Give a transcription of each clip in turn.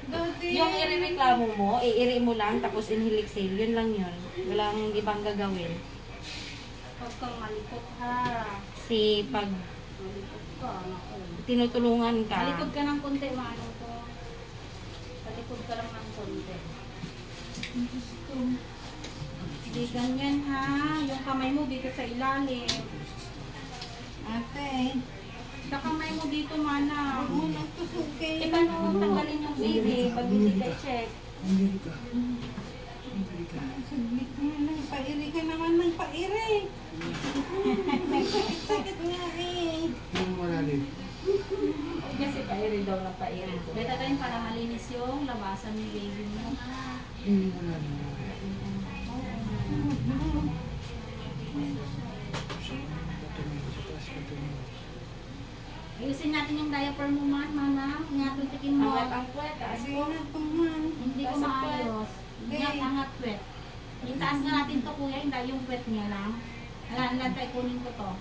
Yung irereklamo mo, iiri mo lang, tapos inhale exhale. Yun lang yun. Walang ibang gagawin. Huwag kang malikot ha. Kasi pag Malikot ka. tinutulungan ka, Malikot ka ng konti, maano ko. Malikot ka lang ng konti. Hindi ganyan ha. Yung kamay mo dito sa ilalim. Ate, Sa kamay mo dito, mana. huwag mo nang tusukin. Eh, paano tanggalin yung baby pag hindi ka check? Saglit nga lang, pairi ka naman ng pairi. Sakit nga eh. kasi pairi daw ng pairi. Beta tayo para malinis yung labasan ni baby mo. Ayusin natin yung diaper mo man, mana. Ngatuntikin mo. Angat ang puwet, taas Sige mo. na tuman. Hindi ko maayos. Ingat, angat puwet. Itaas nga natin to kuya, hindi yung puwet niya lang. Alam tayo kunin ko to.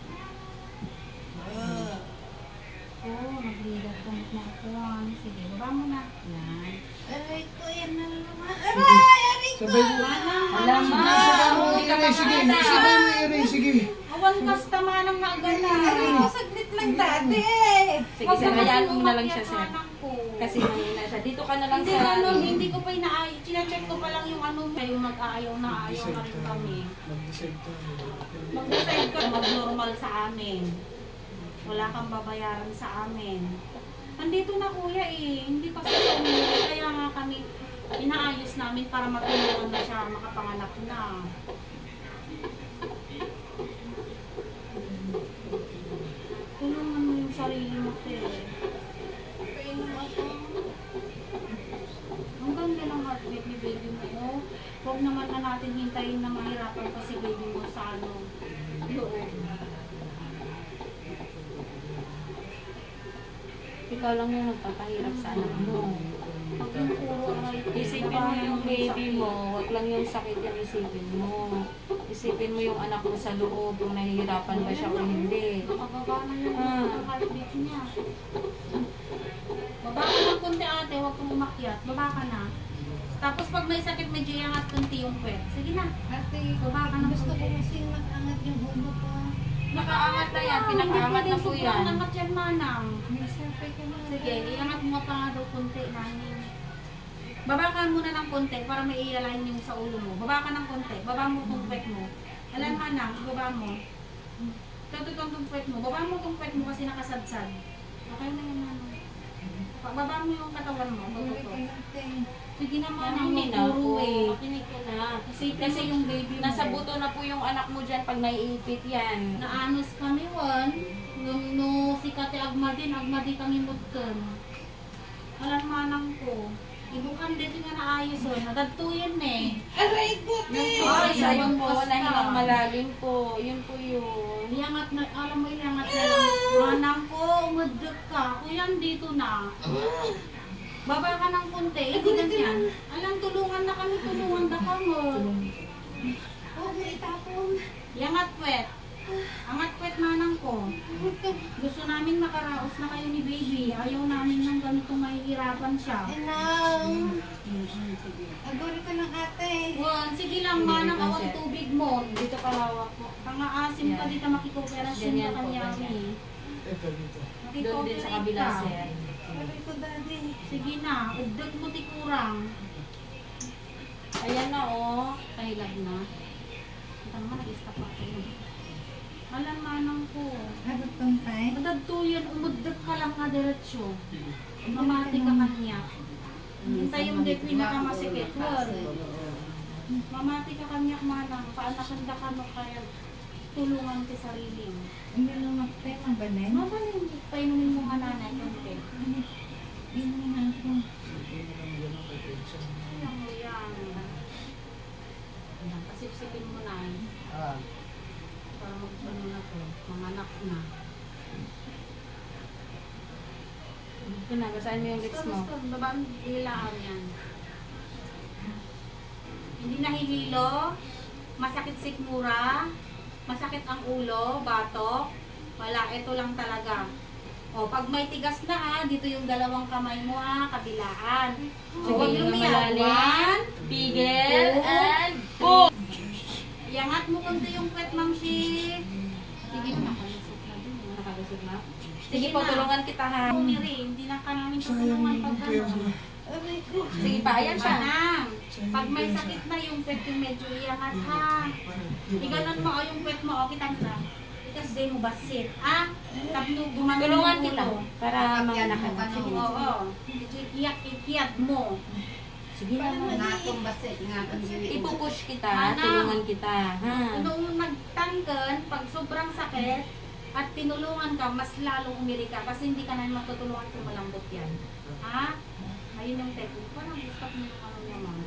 Oh, nag-read ko na ako. Sige, baba mo na. Yan. Aray ko, yan na naman. Aray! Aray ko! Alam mo, hindi ka Sige. Awan kasta manang naagala. Aray ko, saglit lang dati. Sige, sir, hayaan mo na lang siya, sir. Kasi Kasi mahina siya. Dito ka na lang hindi sa ano, hindi ko pa inaayos. Chine-check ko pa lang yung ano, yung mag-aayaw na ayaw na rin kami. Mag-decide ka, mag-normal sa amin. Wala kang babayaran sa amin. Nandito na kuya eh, hindi pa sa umuwi. Kaya nga kami, inaayos namin para matulungan na siya, makapanganak na. Tulungan mo yung sarili mo, te. Ang ganda ng heartbeat ni baby mo. Huwag naman na natin hintayin na mahirapan pa si baby mo sa ano, loob. ikaw lang yung nagpapahirap sa anak mo. Pag yung puro aray, Isipin mo yung baby mo, wag lang yung sakit yung isipin mo. Isipin mo yung anak mo sa loob, kung nahihirapan ba siya o hindi. Nakababa na yung heartbeat niya. Baba ka ng konti ate, huwag kang umakyat. Baba ka na. Tapos pag may sakit, medyo iangat konti yung puwet. Sige na. Ate, Baba ka ng gusto ko konti. kasi makangat yung ulo ko. Nakaangat na yan, pinakaangat na po yan. Angat yan, manang. May sapay ka na. Sige, iangat mo pa nga daw konti, nanin. Baba ka muna ng konti para may i-align yung sa ulo mo. Baba ka ng konti. Baba mo itong puwet mo. Alam ka na, baba mo. Ito itong puwet mo. Baba mo itong puwet mo kasi nakasadsad. Okay na yan, manang. Baba mo yung katawan mo. Tututo. Sige naman, ang Hindi na puro po. eh. Makinig ka na. Kasi yung baby mo. Nasa buto na po yung anak mo dyan pag naiipit yan. Naanos kami, Juan. No, si Kate Agmadin kami mudkan. Alam manang ko. Ibukan dito nga naayos o. Nadagtuyan eh. Aray ko, te! Ay, Ay, ayun po, basta. nahingang malalim po. Yun po yun. Iangat na, alam mo iangat na lang. Manang ko, umadok ka. Kuya, dito na. Baba ka ng konti. Hindi ganyan. Alam, tulungan na kami, tulungan na ka mo. Huwag mo itapon. Iangat puwet. Angat puwet manang ko. Gusto namin makaraos na kayo ni baby. Ayaw namin ng ganitong mahihirapan siya. Inang. Agori ko ng ate. Juan, sige lang manang awang tubig mo. Dito ka hawak mo. Pangaasim ka dito makikoperasyon Ganyan ka po, kanya. ganyan. Ito. Doon din sa kabila, sir. Aray ko, daddy. Sige na, ugdog mo ti kurang. Ayan na, oh. Kahilag na. Tama nga, nag-stop ako. Alam manang ko. Ano tong tay? Madagtuyan, umuddag ka lang nga diretsyo. Mamati ka kanya. Hintay yung di pinakamasikit. Juan. Mamati ka kanya manang. Paanakan ka no kaya tulungan ti sarili mo. Hindi naman tay, mabalay. Mabaling, painumin mo nga nanay konti. Hindi na ako. Ayan mo yan. Ayan, kasipsipin mo na. Para mag-ano na to, manganak na. Ito na, basahin mo yung lips mo. Basta, babaan, hilaan yan. Hindi nahihilo, masakit sikmura, masakit ang ulo, batok. Wala, ito lang talaga. O, pag may tigas na dito yung dalawang kamay mo kabilaan. So, huwag Sige, lumiyak. malalim. 1, Pigil. 2, And push. iangat mo konti yung pet, Ma'am Shi. Sige na, nakalusot na din. Nakalusot na? Sige po, tulungan kita ha. Miri, hindi na ka namin tutulungan pag ano. Aray ko. Sige pa, ayan siya. Manang, pag may sakit na yung pet yung medyo iangat ha. Iganon mo yung pet mo, kita mo na. Ikas din mo basit, Tapno gumanon Tulungan yung kita ulo. para manganak ka na. Sige. Oo. Medyo ikiyak mo. Sige na. Natong basit nga kung Ipupush kita, Manang. tulungan kita. Ha? Nung nagtanggan, pag sobrang sakit, at tinulungan ka, mas lalong umiri ka kasi hindi ka na matutulungan kung malambot yan. Ha? Ayun yung technique. Parang gusto ko yung ano niya, Ma'am.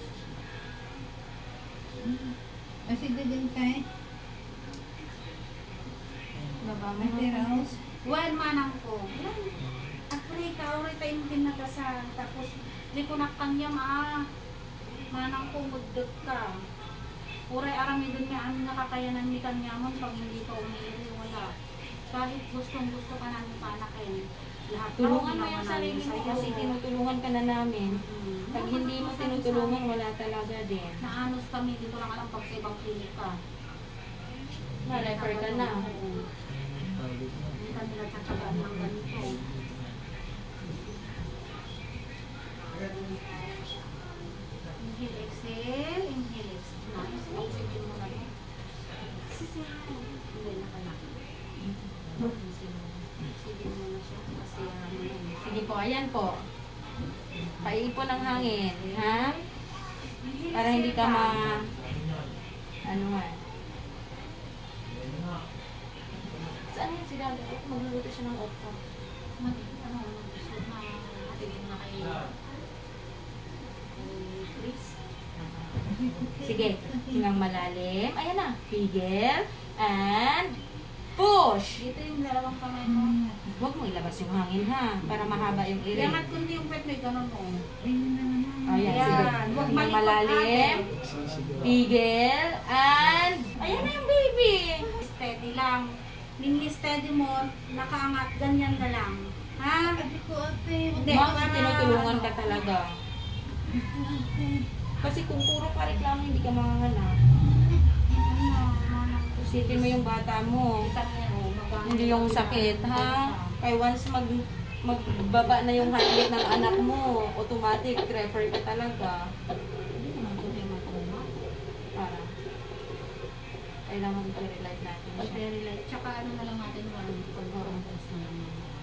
Kasi din kay. May Matiraos. Well, manang ko. Yan. Apre, kauri tayong pinagasan. Tapos, di ko nakanyam, manang ko, mudot ka. Uray arami dun nga ang nakakayanan ni kanyaman pag hindi ka umiri, wala. Kahit gustong-gusto ka namin panakin. Lahat Tulungan mo naman yung namin sarili mo sa'yo. kasi tinutulungan ka na namin. Pag hindi mo tinutulungan, wala talaga din. Naanos kami, di ko lang alam pag sa ibang klinik ka. Ma-refer ka na. Hindi kami nagtatagaan ng ganito. Inhale, exhale. Inhale, exhale. Nice. Oxygen mo na yun. Hindi na ka na. Oxygen mo na siya. Kasi mo na yun. Sige po, ayan po. Paipon ng hangin, ha? Para hindi ka ano nga. Saan yan si Dada? Magluluto siya ng okra. Gusto na atigin na kayo. Chris. Sige, hingang malalim. Ayan na. Pigil. And push. Dito yung dalawang kamay mo. Huwag mo ilabas yung hangin, ha? Para mahaba yung iri. Iangat kundi yung pet mo, ganun mo. Ayun na naman. Ayan, sige. Huwag Hingang malikot malalim. Pigil. And ayan na yung baby. Steady lang. Steady mo, nakaangat, ganyan na lang. Ha? Sabi ko ate. Hindi. Ma'am, tinutulungan ka talaga. Kasi kung puro ka reklamo, hindi ka manganganak. Isipin mo yung bata mo. Hindi yung sakit, ha? Kaya once magbaba na yung heartbeat ng anak mo, automatic, refer ka talaga. Para. Kailangan i-relight natin siya. Very light. Tsaka ano na lang natin, pag-oras na lang.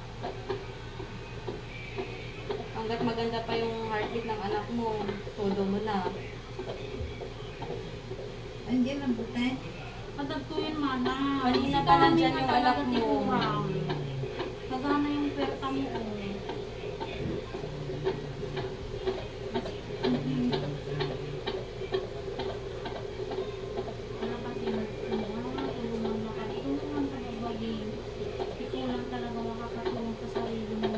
Hanggat maganda pa yung heartbeat ng anak mo, todo mo na. Andiyan ang butay. Padagtuyin mana. Kanina pa nandyan yung anak mo. Pagana yung perta mo. Ano kasi tulungan mo ka. Ikaw naman pag-ibagin. Ikaw lang talaga makakatulong sa sarili mo.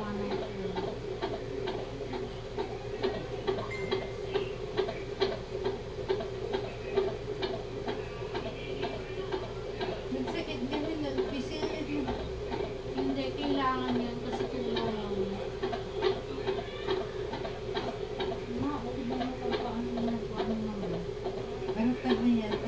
Nagsakit din nila. Pisilid mo. Hindi, kailangan yan kasi tulong. Ma, okay ba mo kung paano mo nagpaano naman? Ano pa ba yata?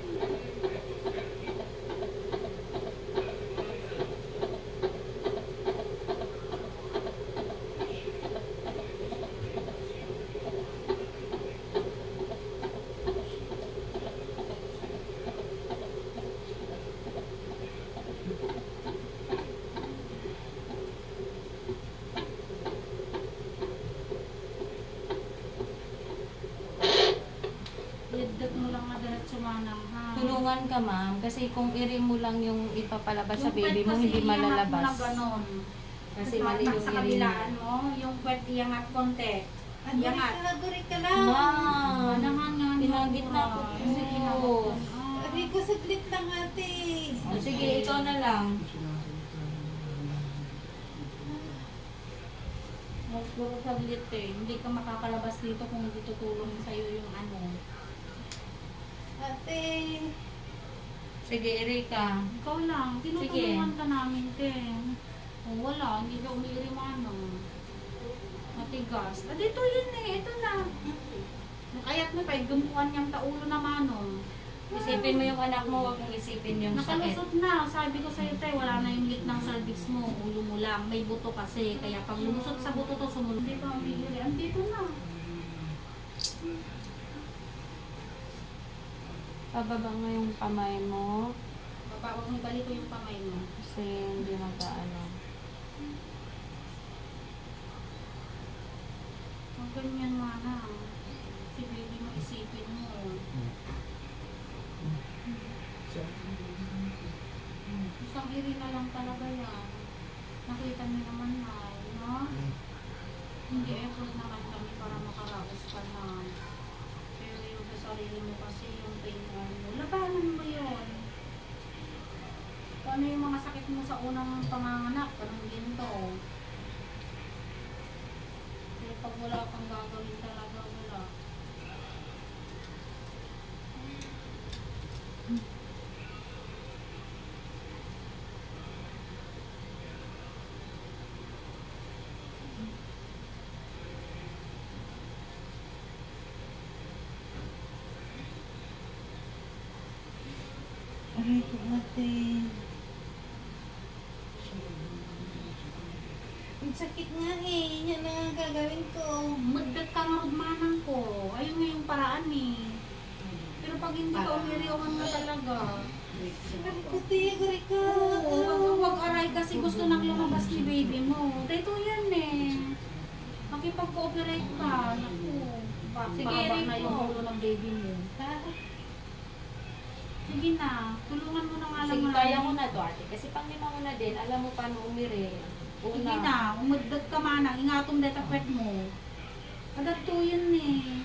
Yagdag mo lang madalat sumanang, ha? Tulungan ka, ma'am. Kasi kung iri mo lang yung ipapalabas sa Yung baby pet mo, kasi hindi iangat mo malalabas. na ganon. Kasi mali yung Sa iri mo. kabilaan mo, yung pet iangat konti. Iangat. Aguri ka lang. Ma'am, Naman nga. pinagit na ako. Sige na. Sabi ko saglit lang ate. O, sige, ikaw na lang. Puro saglit eh. Hindi ka makakalabas dito kung hindi tutulong sa'yo yung ano. Ate. Sige, Erika. Ikaw lang. Tinutulungan ka namin, te. O, Wala, hindi daw umiiri manong. Matigas. Ah, dito yun eh, ito na. Nakayat mo pa, gumukuhan niyang taulo na manong. Isipin mo yung anak mo, huwag mong isipin yung sakit. Nakalusot na. Sabi ko sa'yo, tay, wala na yung lit ng cervix mo. Ulo mo lang. May buto kasi. Kaya pag lumusot sa buto to, sumunod. Hindi pa umiiri. Andito na. Pababa nga yung kamay mo. Baba, huwag mong balik ko yung kamay mo. Kasi hindi nag-ano. Huwag ganyan mana. Si baby mo, isipin mo. Isang iri na lang talaga yan. Nakita niyo naman na, no? Hindi effort naman kami para makaraos ka na. Pero yung sa sarili mo kasi yung pain mo, labanan mo yun. Kung ano yung mga sakit mo sa unang panganganak, parang ginto. Pero pag wala kang gagawin talaga, wala. Aray ko ate. Ang sakit nga eh. Yan na ang gagawin ko. Magdat ka marudmanan ko. Ayun nga yung paraan eh. Pero pag hindi ka umiriwan ka talaga. Aray ko te, aray ko. Huwag aray kasi gusto nang lumabas ni baby mo. Dito yan eh. Makipag-cooperate ka. Naku. Sige, Pahaba na Rico. yung ulo ng baby mo. Sige na. Tulungan mo na nga lang. Sige, na. kaya mo na to ate. Kasi pang lima mo na din, alam mo paano umiri. Sige na. Umudad ka man. Ingatong detapwet mo. Kadagto yun eh.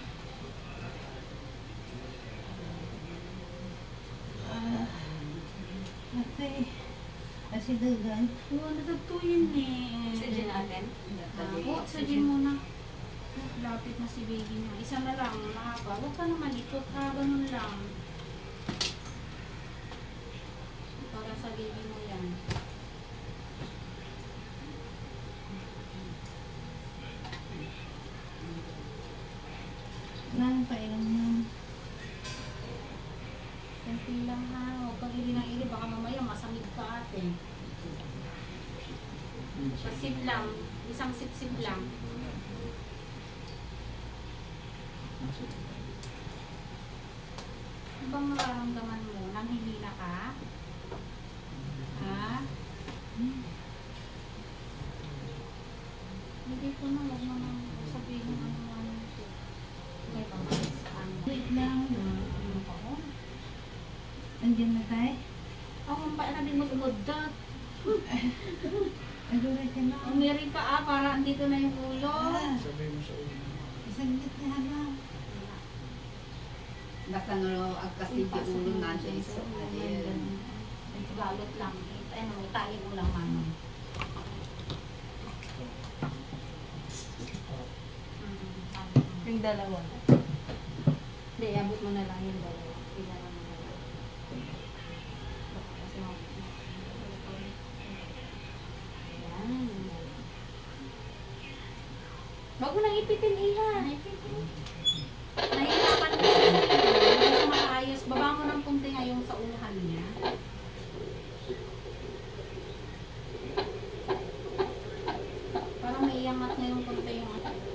Ate. Asidagan. Oo, nadagto yun eh. Oxygen natin. Oo, oxygen muna. Lapit na si baby niya. Isa na lang, mahaba. Huwag ka na malikot ha, ganun lang. Para sa baby mo yan. Nang pailang mo. Simple lang ha. Huwag kang ili ng ili. Baka mamaya masamig ka ate. Pasip lang. Isang sip-sip lang. Ano bang nararamdaman mo? Nanghihina ka? Ha? Hindi ko na. Huwag mo nang sabihin ng ano ito. May pamalis. Wait lang. Ano pa ko? Andiyan na tayo. Ako ang paa na din mag-umuddat. Aduray ka na. Umiri ka para andito na yung ulo. Sabi mo sa ulo. Isaglit na halang. Basta no, agkasi di ulo na siya iso. Galot lang. Ano, tayo mo lang mano. Yung dalawa na. Hindi, abot mo na lang yung dalawa. Ilaran mo na lang. Kasi Ayan. Wag mo nang ipitin, Iha. Nahihirapan ko siya. Hindi ko makaayos. Baba mo ng punti ngayon sa unahan niya. Parang may iangat na yung punti yung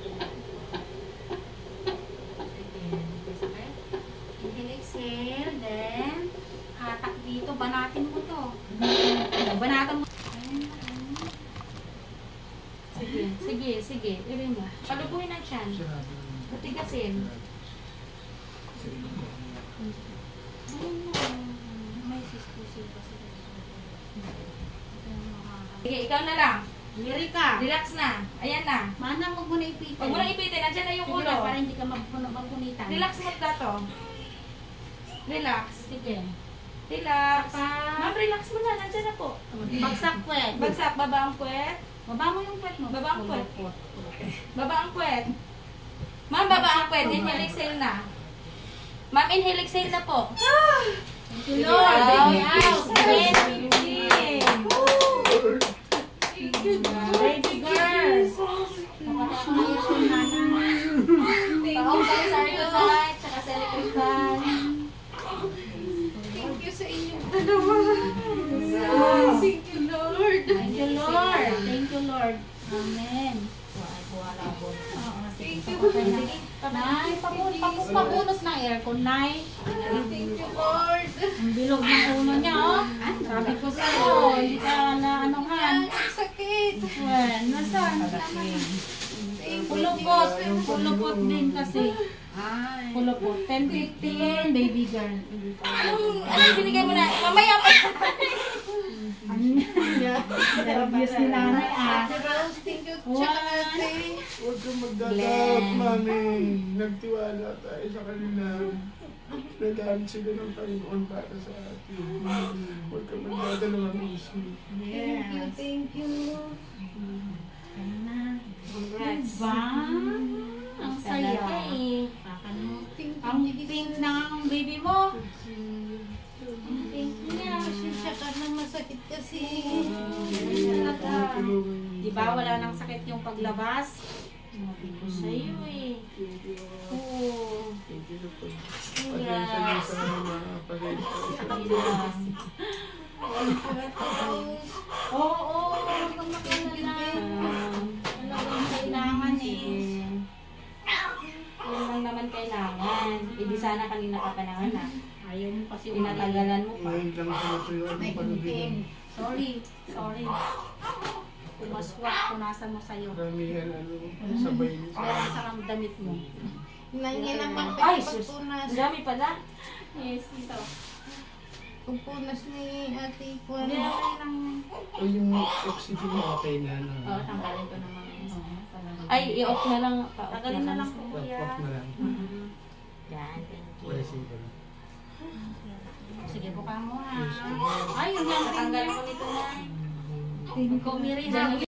inhale, exhale, then hatak dito. Banatin mo to. Banatan mo. Sige, sige, sige. Iri mo. Palubuhin ang tiyan. Sinabi mo. Patigasin. May sispusin kasi. Sige, ikaw na lang. Liri ka. Relax na. Ayan na. Manang huwag mo na ipitin. Huwag mo nang ipitin. Nandiyan na yung Sige ulo. lang, para hindi ka magpunitan. Relax mo to. Relax. Sige. Relax. Pa. Ma'am, relax mo na. Nandiyan na po. Bagsak puwet. Bagsak. Baba ang puwet. Baba mo yung puwet mo. Baba ang puwet. Pulot. Baba ang puwet. Ma'am, baba ang puwet. Inhale, exhale na. Ma'am, inhale, exhale na po. Thank you, Sige, Lord. out. Baby out. Yes, baby. Thank you. Baby girl. Nakakaya si nanay. Paong kayo sa Arco sa light, tsaka sa electric fan. Thank you sa inyong dalawa. Thank you, Lord. Thank you, Lord. Thank you, Lord. Amen. Oo, sige. Nay, papunos ng aircon, Nay. Thank you, Lord. Ang bilog ng ulo niya, oh. Sabi ko sa'yo, hindi ka na anuhan. Ang sakit. Well, nasaan? Pulupot din kasi. Pulupot. 10:15, baby girl. Ano binigay mo na? Mamaya pa. Obvious ni nanay, ah. Thank you, tsaka ate. Huwag kang magdadap, mami. Nagtiwala tayo sa kanila. Nagamit sila ng Panginoon para sa atin. Huwag kang magdadalawang isip. Thank you. Congrats. Ba? Ang saya. Ang pink ng baby mo. Ang pink niya. Pasensya ka na masakit kasi. Talaga. Diba wala nang sakit yung paglabas? Sabi ko sa'yo eh. Oo. Pasensya na sa mga pag-ibig. Oo, huwag kang makilalala. Talagang kailangan eh. Yun lang naman kailangan. Hindi sana kanina ka pa nanganak. Ayaw mo kasi Tinatagalan mo pa. Ngayon lang sa natuyo ang pag-ibig. Sorry. Pumaswak, punasan mo sa'yo. Karamihan, sabay niyo sa Meron sa damit mo. Nangyay naman Ay, pa sus. pagpunas. Ang dami pala. Yes, ito. Pagpunas ni ate ko. Hindi okay lang. O yung oxygen mo okay na. Oo, tanggalin ko naman. Ay, i-off na lang. Tagalin na lang po Off kuya. na lang. Yan, thank you. Blessing ko lang. Sige, buka mo ha. Ay, yung lang Natanggal ko nito na. Ikaw, Miri ha.